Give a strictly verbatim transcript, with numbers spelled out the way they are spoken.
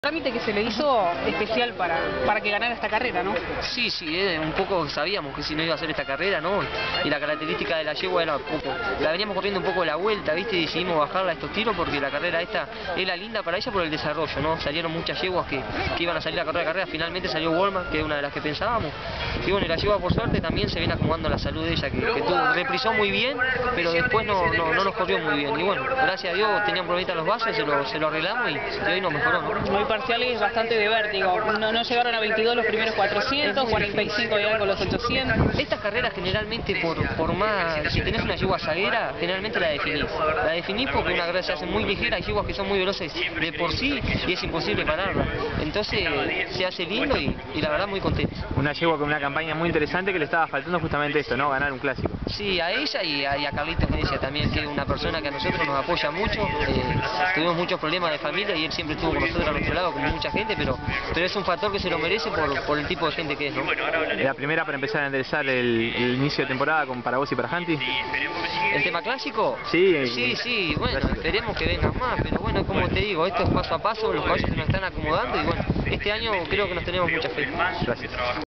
Trámite que se le hizo especial para, para que ganara esta carrera, ¿no? Sí, sí, eh, un poco sabíamos que si no iba a hacer esta carrera, ¿no? Y la característica de la yegua era un poco, la veníamos corriendo un poco la vuelta, ¿viste? Y decidimos bajarla a estos tiros porque la carrera esta era linda para ella por el desarrollo, ¿no? Salieron muchas yeguas que, que iban a salir a correr la carrera, finalmente salió Walmart, que es una de las que pensábamos. Y bueno, y la yegua por suerte también se viene acomodando la salud de ella, que, que tuvo, reprisó muy bien, pero después no, no, no nos corrió muy bien. Y bueno, gracias a Dios tenían problemitas los vasos, se lo, se lo arreglamos y, y hoy nos mejoró, ¿no? Muy parciales, bastante de vértigo. No, no llegaron a veintidós los primeros cuatrocientos, cuarenta y cinco llegaron con los ochocientos. Estas carreras generalmente, por, por más, si tenés una yegua zaguera, generalmente la definís. La definís porque una carrera se hace muy ligera, hay yeguas que son muy veloces de por sí y es imposible pararla. Entonces se hace lindo y, y la verdad muy contento. Una yegua con una campaña muy interesante que le estaba faltando justamente esto, ¿no? Ganar un clásico. Sí, a ella y a, y a Carlitos Grecia también, que es una persona que a nosotros nos apoya mucho. Eh, tuvimos muchos problemas de familia y él siempre estuvo con nosotros a nuestro lado, como mucha gente, pero, pero es un factor que se lo merece por, por el tipo de gente que es, ¿no? La primera para empezar a enderezar el, el inicio de temporada con para vos y para Hanti. ¿El tema clásico? Sí. Sí, sí, bueno, esperemos que vengan más, pero bueno, como te digo, esto es paso a paso, los caballos se nos están acomodando y bueno, este año creo que nos tenemos mucha fe. Gracias.